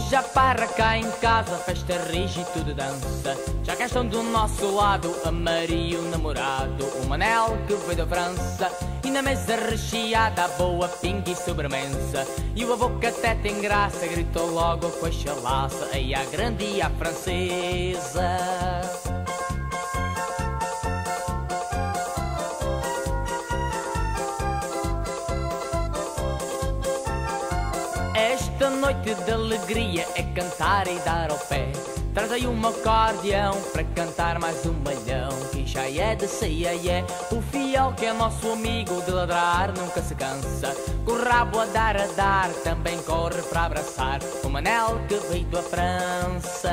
Hoje a parra cá em casa, festa rige e tudo dança. Já cá estão do nosso lado a Maria e o namorado, o Manel que veio da França. E na mesa recheada a boa pinga e sobremesa. E o avô que até tem graça gritou logo com a chalaça: aí a grande e a francesa. Esta noite de alegria é cantar e dar ao pé. Traz aí um acordeão para cantar mais um malhão, que já é de ceia, é o fiel que é nosso amigo, de ladrar nunca se cansa. Com o rabo a dar, também corre para abraçar o Manel que veio da França.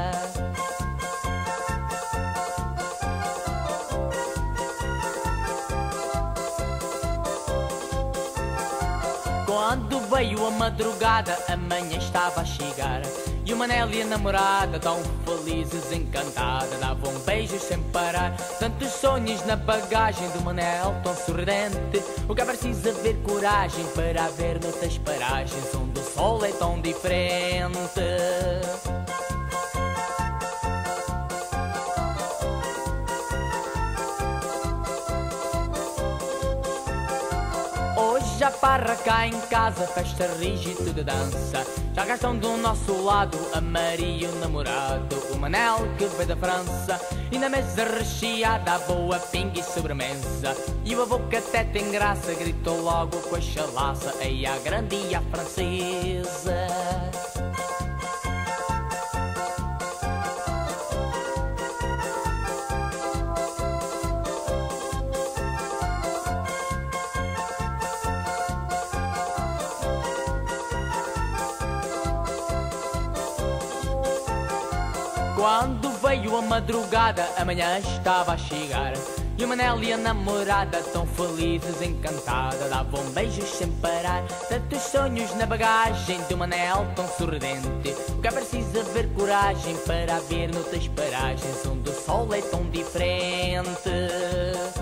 Quando veio a madrugada, a manhã estava a chegar. E o Manel e a namorada, tão felizes, encantada, davam beijos sem parar. Tantos sonhos na bagagem do Manel, tão sorridente. O que é preciso ver coragem para haver noutras paragens onde o sol é tão diferente. Hoje a parra cá em casa, festa rige e tudo dança. Já cá estão do nosso lado a Maria e o namorado, o Manel que veio da França. E na mesa recheada a boa pinga e sobremesa. E o avô que até tem graça gritou logo com a chalaça: aí a grande e a francesa. Quando veio a madrugada, a manhã estava a chegar. E o Manel e a namorada, tão felizes, encantada, davam beijos sem parar. Tantos sonhos na bagagem do Manel, tão sorridente. O que é preciso ver coragem para haver noutras paragens onde o sol é tão diferente.